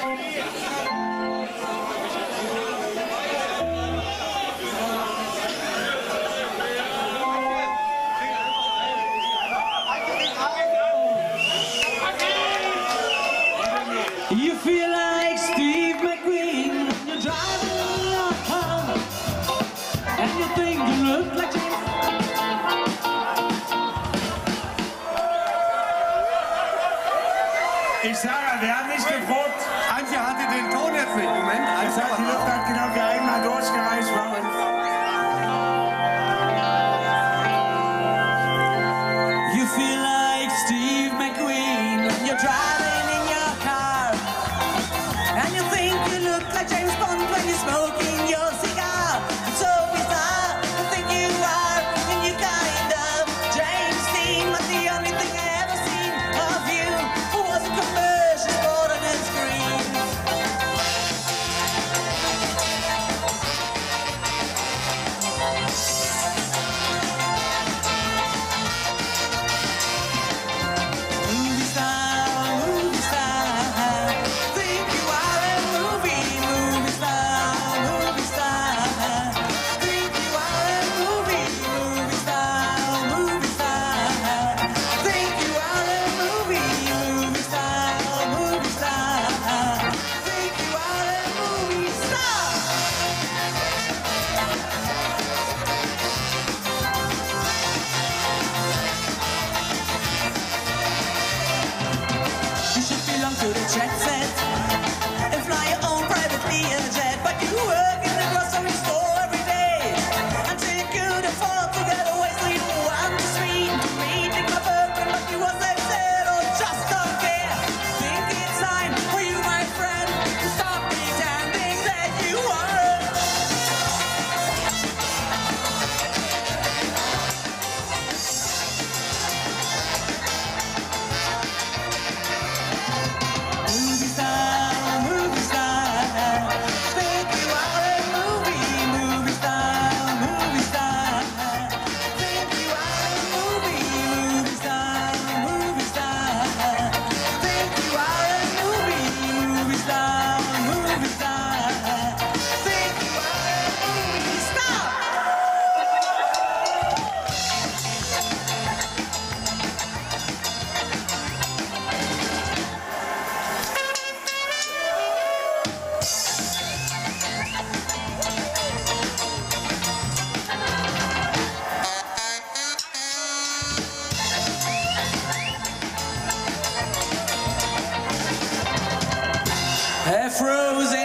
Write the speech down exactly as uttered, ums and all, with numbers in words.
You feel like Steve McQueen when you're driving in your car, and you think you look like James. Ich sage, wir haben nicht geprobt. Antje hatte den Ton jetzt nicht. Moment, Das heißt, die Luft hat genau wie einmal durchgereicht bei uns. You feel like Steve McQueen when you're driving in your car, and you think you look like James Bond when you're smoking your cigar. It's so bizarre to think you are, and you kind of James Dean, but the only thing I ever seen of you was a commercial sport on the screen. Movie star, movie star, think you are a movie, movie star, movie star, think you are a movie, movie star, movie star, think you are a movie, movie star, movie star, think you are a movie star. You should belong to the jet set and fly your own private jet, but you work in the grocery store every day until you could afford to get away. So you want to street to meet my boyfriend, but you was upset or just don't care. Think it's time for you, my friend, to stop pretending that you are. Movie star, movie star, think you are a movie, movie star, movie star, think you are a movie, movie star, movie star, think you are a movie, movie star, movie star, think you are a movie star. Afros